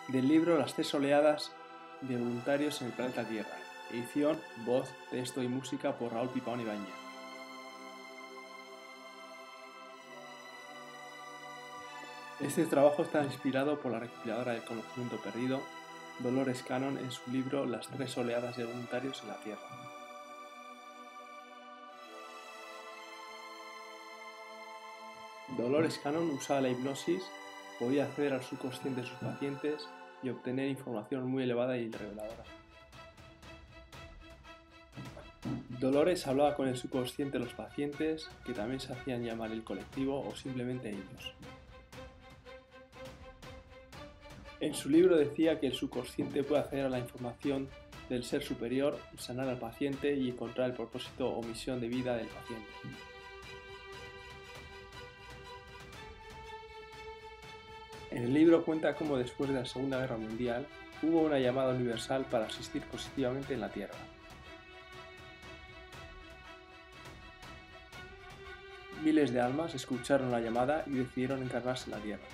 Del libro Las tres oleadas de voluntarios en el planeta Tierra. Edición, voz, texto y música por Raúl Pipaón Ibáñez. Este trabajo está inspirado por la recopiladora del conocimiento perdido, Dolores Cannon, en su libro Las tres oleadas de voluntarios en la Tierra. Dolores Cannon usaba la hipnosis, podía acceder al subconsciente de sus pacientes y obtener información muy elevada y reveladora. Dolores hablaba con el subconsciente de los pacientes, que también se hacían llamar el colectivo o simplemente ellos. En su libro decía que el subconsciente puede acceder a la información del ser superior, sanar al paciente y encontrar el propósito o misión de vida del paciente. En el libro cuenta cómo después de la Segunda Guerra Mundial hubo una llamada universal para asistir positivamente en la Tierra. Miles de almas escucharon la llamada y decidieron encarnarse en la Tierra.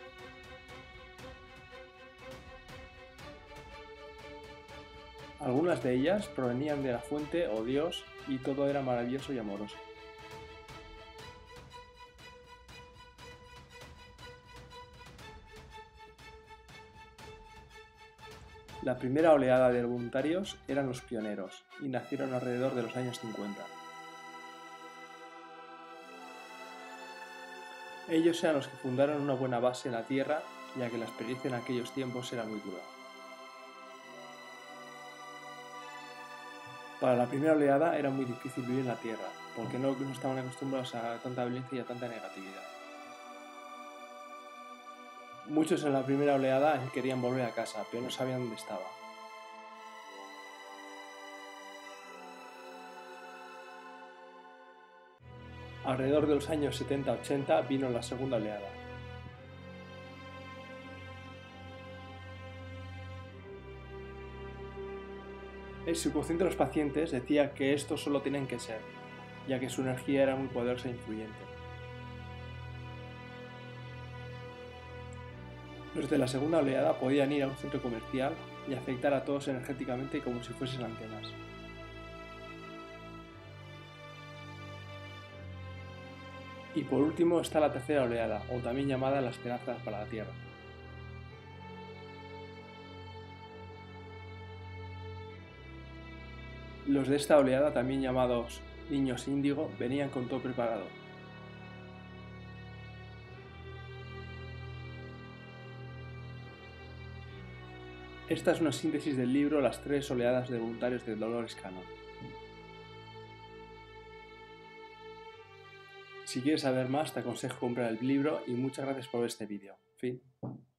Algunas de ellas provenían de la fuente o Dios y todo era maravilloso y amoroso. La primera oleada de voluntarios eran los pioneros y nacieron alrededor de los años 50. Ellos eran los que fundaron una buena base en la Tierra, ya que la experiencia en aquellos tiempos era muy dura. Para la primera oleada era muy difícil vivir en la Tierra, porque no estaban acostumbrados a tanta violencia y a tanta negatividad. Muchos en la primera oleada querían volver a casa, pero no sabían dónde estaba. Alrededor de los años 70-80 vino la segunda oleada. El subconsciente de los pacientes decía que estos solo tenían que ser, ya que su energía era muy poderosa e influyente. Los de la segunda oleada podían ir a un centro comercial y afectar a todos energéticamente como si fuesen antenas. Y por último está la tercera oleada, o también llamada la esperanza para la Tierra. Los de esta oleada, también llamados niños índigo, venían con todo preparado. Esta es una síntesis del libro Las tres oleadas de voluntarios de Dolores Cannon. Si quieres saber más, te aconsejo comprar el libro y muchas gracias por ver este vídeo. Fin.